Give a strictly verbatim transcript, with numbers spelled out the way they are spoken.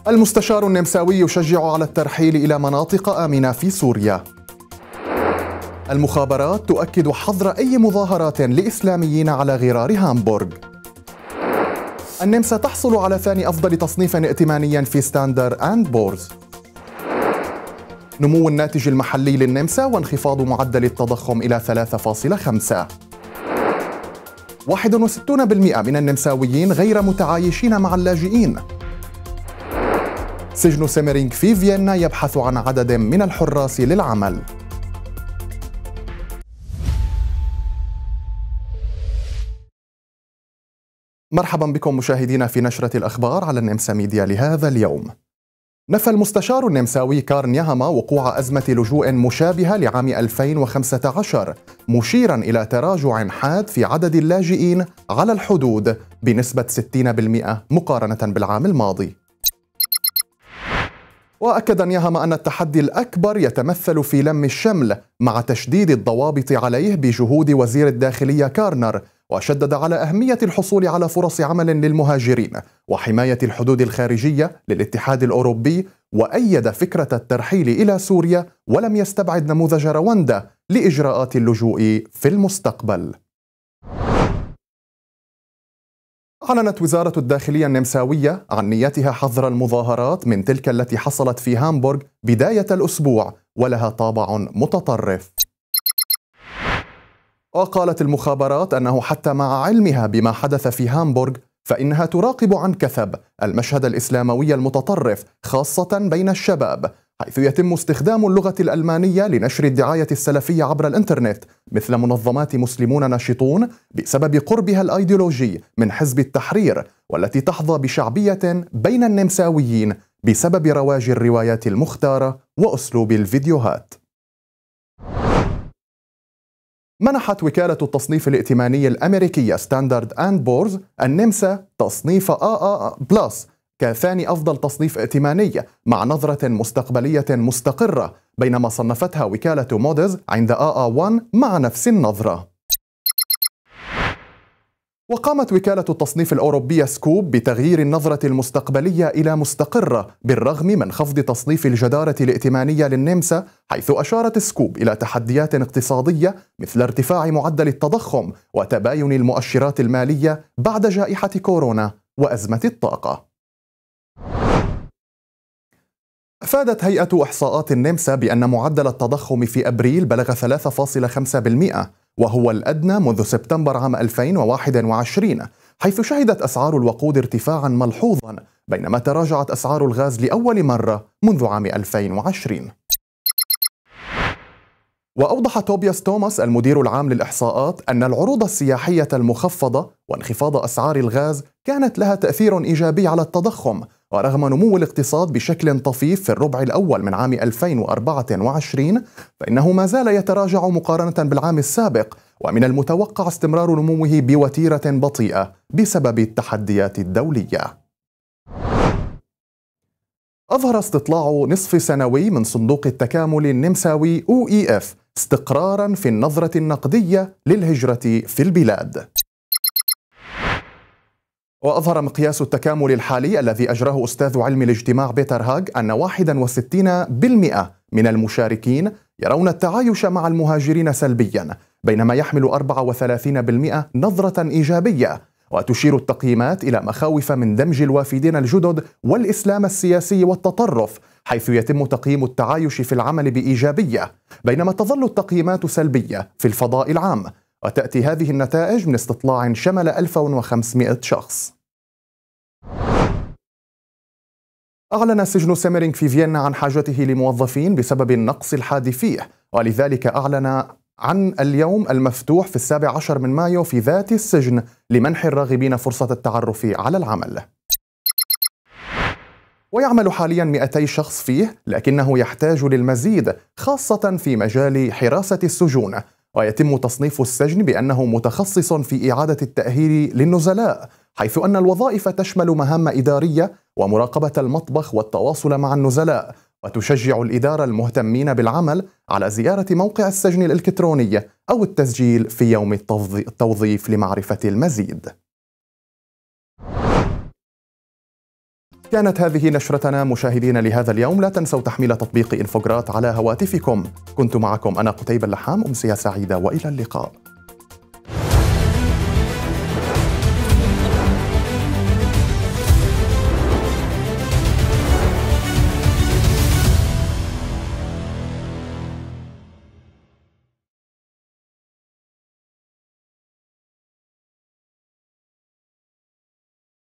المستشار النمساوي يشجع على الترحيل إلى مناطق آمنة في سوريا. المخابرات تؤكد حظر أي مظاهرات لإسلاميين على غرار هامبورغ. النمسا تحصل على ثاني أفضل تصنيف ائتماني في ستاندر أند بورز. نمو الناتج المحلي للنمسا وانخفاض معدل التضخم إلى ثلاثة فاصلة خمسة. واحد وستون بالمئة من النمساويين غير متعايشين مع اللاجئين. سجن سيمرينغ في فيينا يبحث عن عدد من الحراس للعمل. مرحبا بكم مشاهدينا في نشرة الأخبار على النمسا ميديا لهذا اليوم. نفى المستشار النمساوي كارل نيهاما وقوع أزمة لجوء مشابهة لعام ألفين وخمسة عشر، مشيرا إلى تراجع حاد في عدد اللاجئين على الحدود بنسبة ستين بالمئة مقارنة بالعام الماضي. وأكد نيهاما أن التحدي الأكبر يتمثل في لم الشمل مع تشديد الضوابط عليه بجهود وزير الداخلية كارنر، وشدد على أهمية الحصول على فرص عمل للمهاجرين وحماية الحدود الخارجية للاتحاد الأوروبي، وأيد فكرة الترحيل إلى سوريا ولم يستبعد نموذج رواندا لإجراءات اللجوء في المستقبل. أعلنت وزارة الداخلية النمساوية عن نيتها حظر المظاهرات من تلك التي حصلت في هامبورغ بداية الأسبوع ولها طابع متطرف. وقالت المخابرات أنه حتى مع علمها بما حدث في هامبورغ فإنها تراقب عن كثب المشهد الإسلاموي المتطرف خاصة بين الشباب، حيث يتم استخدام اللغة الألمانية لنشر الدعاية السلفية عبر الإنترنت مثل منظمات مسلمون ناشطون بسبب قربها الأيديولوجي من حزب التحرير، والتي تحظى بشعبية بين النمساويين بسبب رواج الروايات المختارة وأسلوب الفيديوهات. منحت وكالة التصنيف الائتماني الأمريكية ستاندرد أند بورز النمسا تصنيف آ آ بلس كثاني أفضل تصنيف ائتماني مع نظرة مستقبلية مستقرة، بينما صنفتها وكالة موديز عند آ آ واحد مع نفس النظرة. وقامت وكالة التصنيف الأوروبية سكوب بتغيير النظرة المستقبلية إلى مستقرة بالرغم من خفض تصنيف الجدارة الائتمانية للنمسا، حيث أشارت سكوب إلى تحديات اقتصادية مثل ارتفاع معدل التضخم وتباين المؤشرات المالية بعد جائحة كورونا وأزمة الطاقة. أفادت هيئة إحصاءات النمسا بأن معدل التضخم في أبريل بلغ ثلاثة فاصلة خمسة بالمئة، وهو الأدنى منذ سبتمبر عام ألفين وواحد وعشرين، حيث شهدت أسعار الوقود ارتفاعا ملحوظا، بينما تراجعت أسعار الغاز لأول مرة منذ عام ألفين وعشرين. وأوضح توبياس توماس المدير العام للإحصاءات أن العروض السياحية المخفضة وانخفاض أسعار الغاز كانت لها تأثير إيجابي على التضخم، ورغم نمو الاقتصاد بشكل طفيف في الربع الأول من عام ألفين وأربعة وعشرين فإنه ما زال يتراجع مقارنة بالعام السابق، ومن المتوقع استمرار نموه بوتيرة بطيئة بسبب التحديات الدولية. أظهر استطلاع نصف سنوي من صندوق التكامل النمساوي أو إي إف استقرارا في النظرة النقدية للهجرة في البلاد. وأظهر مقياس التكامل الحالي الذي أجراه أستاذ علم الاجتماع بيتر هاغ أن واحد وستين بالمئة من المشاركين يرون التعايش مع المهاجرين سلبيا، بينما يحمل أربعة وثلاثين بالمئة نظرة إيجابية. وتشير التقييمات إلى مخاوف من دمج الوافدين الجدد والإسلام السياسي والتطرف، حيث يتم تقييم التعايش في العمل بإيجابية، بينما تظل التقييمات سلبية في الفضاء العام. وتأتي هذه النتائج من استطلاع شمل ألف وخمسمئة شخص. أعلن سجن سيمرينغ في فيينا عن حاجته لموظفين بسبب النقص الحاد فيه، ولذلك أعلن عن اليوم المفتوح في السابع عشر من مايو في ذات السجن لمنح الراغبين فرصة التعرف على العمل. ويعمل حاليا مئتي شخص فيه، لكنه يحتاج للمزيد خاصة في مجال حراسة السجون، ويتم تصنيف السجن بأنه متخصص في إعادة التأهيل للنزلاء، حيث أن الوظائف تشمل مهام إدارية ومراقبة المطبخ والتواصل مع النزلاء. وتشجع الإدارة المهتمين بالعمل على زيارة موقع السجن الإلكتروني أو التسجيل في يوم التوظيف لمعرفة المزيد. كانت هذه نشرتنا مشاهدينا لهذا اليوم. لا تنسوا تحميل تطبيق إنفوغرات على هواتفكم. كنت معكم أنا قتيبة اللحام، أمسية سعيدة وإلى اللقاء.